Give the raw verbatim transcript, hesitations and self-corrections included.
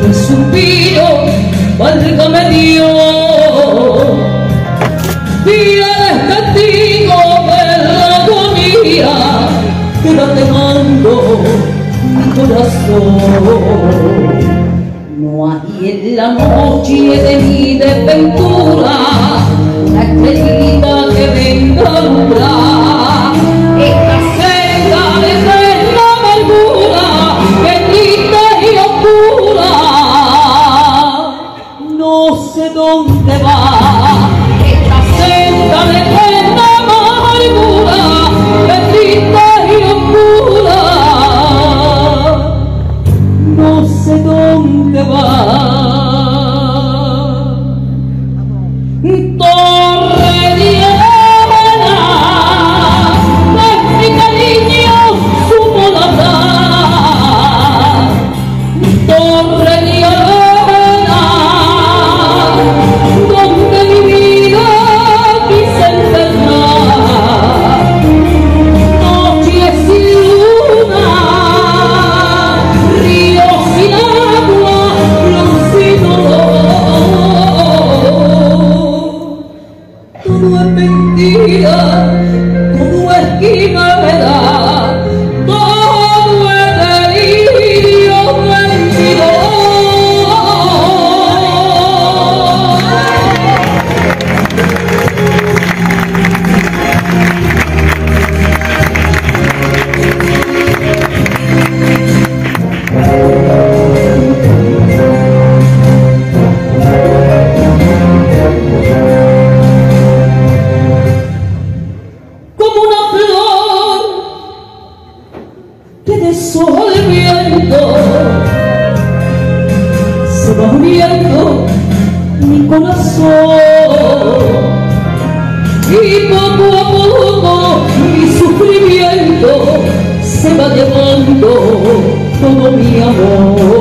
un suspiro, válgame Dios, y eres testigo de la agonía que va quemando mi corazón. No hay en la noche de mi desventura una estrellita que venga a alumbrar esta senda de eterna amargura que triste y oscura. No sé dónde va esta senda de eterna amargura que triste y oscura. No sé dónde va. Torre de arena, de mi cariño supo labrar. Torre de arena, donde mi vida quise enterrar. Noches sin luna, ríos sin agua, luz sin dolor. Todo es mentira, todo es quimera, todo es delirio mentiroso. Que deshoja el viento, se va muriendo mi corazón, y poco a poco mi sufrimiento se va llevando todo mi amor.